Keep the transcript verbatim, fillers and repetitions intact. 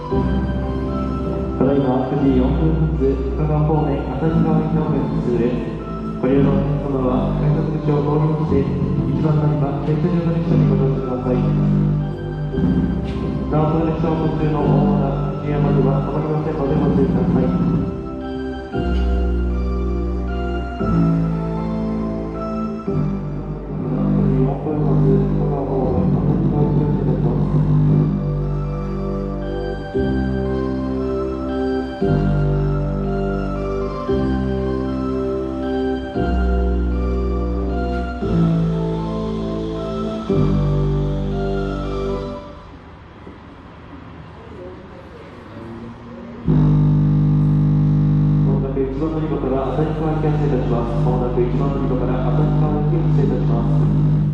ただいまくじよんぷん発、深川方面旭川行きの運通です。ご利用のお客様は改札口を通りまして、一番乗り場、列車上の列車にご乗車ください。なお、その列車を途中の大和田、西山では止まりませんのでご注意ください。一番乗り場から旭川行き発生いたします。まもなく一番乗り場から旭川行き発生いたします。